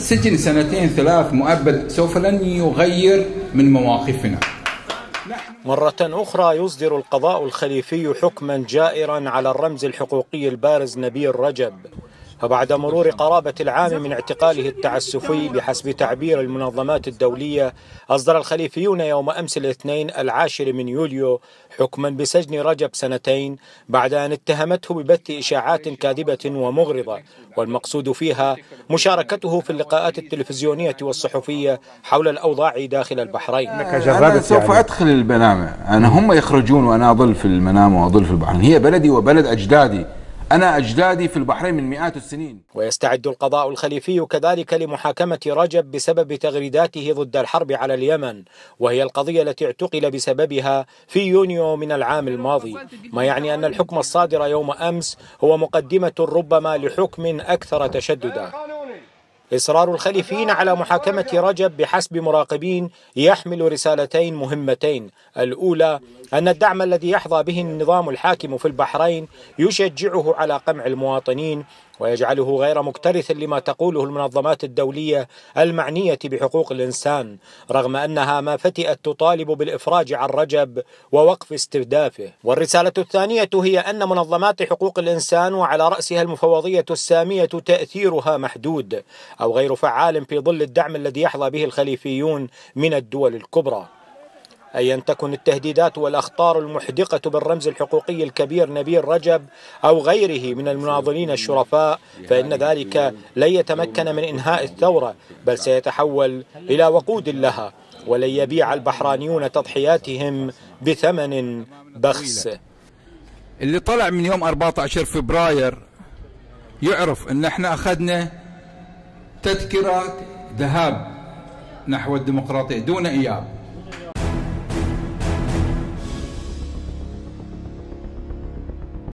سجن 2 3 مؤبد سوف لن يغير من مواقفنا. مرة أخرى يصدر القضاء الخليفي حكما جائرا على الرمز الحقوقي البارز نبيل رجب. فبعد مرور قرابة العام من اعتقاله التعسفي بحسب تعبير المنظمات الدولية، أصدر الخليفيون يوم أمس الاثنين 10 من يوليو حكما بسجن رجب 2 بعد أن اتهمته ببث إشاعات كاذبة ومغرضة، والمقصود فيها مشاركته في اللقاءات التلفزيونية والصحفية حول الأوضاع داخل البحرين. أنا سوف أدخل المنامة، هم يخرجون وأنا أظل في المنامة وأظل في البحرين. هي بلدي وبلد أجدادي، أنا أجدادي في البحرين من مئات السنين. ويستعد القضاء الخليفي كذلك لمحاكمة رجب بسبب تغريداته ضد الحرب على اليمن، وهي القضية التي اعتقل بسببها في يونيو من العام الماضي، ما يعني أن الحكم الصادر يوم أمس هو مقدمة ربما لحكم أكثر تشددا. إصرار الخليفيين على محاكمة رجب بحسب مراقبين يحمل رسالتين مهمتين: الأولى أن الدعم الذي يحظى به النظام الحاكم في البحرين يشجعه على قمع المواطنين ويجعله غير مكترث لما تقوله المنظمات الدولية المعنية بحقوق الإنسان، رغم أنها ما فتئت تطالب بالإفراج عن رجب ووقف استهدافه. والرسالة الثانية هي أن منظمات حقوق الإنسان وعلى رأسها المفوضية السامية تأثيرها محدود أو غير فعال في ظل الدعم الذي يحظى به الخليفيون من الدول الكبرى. أيا تكن التهديدات والأخطار المحدقة بالرمز الحقوقي الكبير نبيل رجب أو غيره من المناضلين الشرفاء، فإن ذلك لن يتمكن من إنهاء الثورة، بل سيتحول إلى وقود لها، ولن يبيع البحرانيون تضحياتهم بثمن بخس. اللي طلع من يوم 14 فبراير يعرف أن احنا أخذنا تذكرة ذهاب نحو الديمقراطية دون إياب.